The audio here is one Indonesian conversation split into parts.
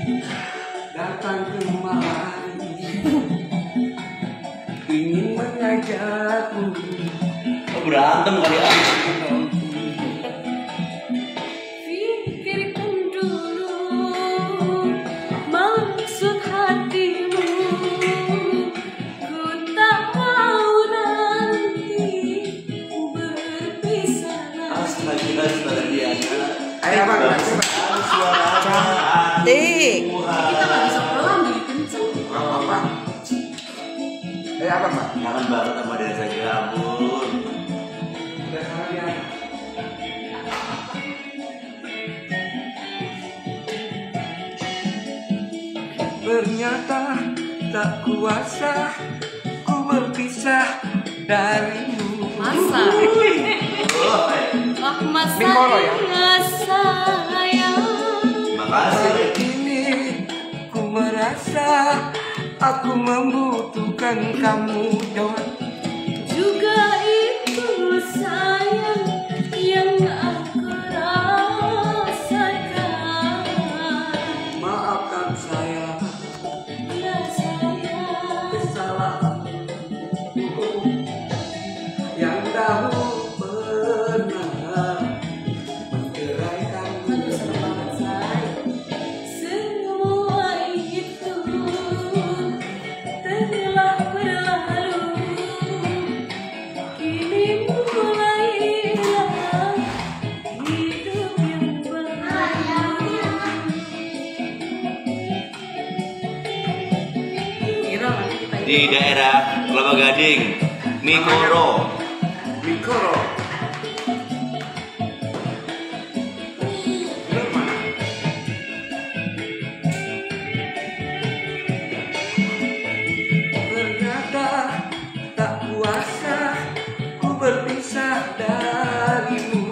datang kemari ingin mengajakku. Oh, berantem kali ya. Pikirkan dulu maksud hatimu, ku tak mau nanti berpisah lagi. Astaga, Ayo abang, Cantik. Kita nggak bisa pelan jadi kenceng. apa? Ayo abang, Pak. kangen banget sama Desa Gilabun. Udah salah dia. Ternyata tak kuasa ku berpisah darimu. Masa? Ah, masa Mikoro ya? iya sayang. Makasih. Hari ini ku merasa aku membutuhkan kamu, Johan. Juga itu sayang yang aku rasakan. Maafkan saya Ya sayang, kesalahan yang dahulu pernah menceraikan. aduh seru banget say. Semua itu telah berlalu, kini mulailah hidup yang baru. Kira nanti kita Di daerah Kelapa Gading, Mikoro. Mikoro. Bener mana? Ternyata tak kuasa ku berpisah darimu.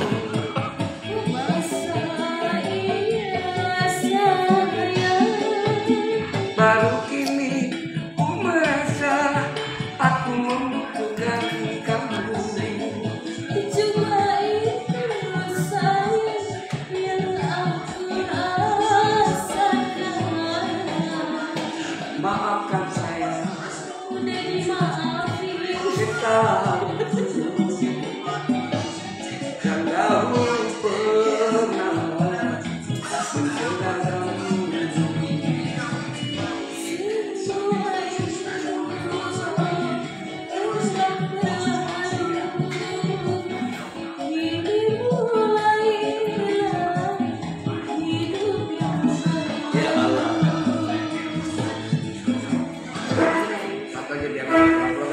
masa iya sayang. Baru kini ku merasa aku membutuhkan kamu. Juga itu sayang yang aku rasakan. Maafkan saya Udah dimaafin. kesalahan yang dahulu pernah menceraikanmu. Semua itu telah berlalu, kini mulailah hidup yang Ya baru. Allah. Atau jadi apa?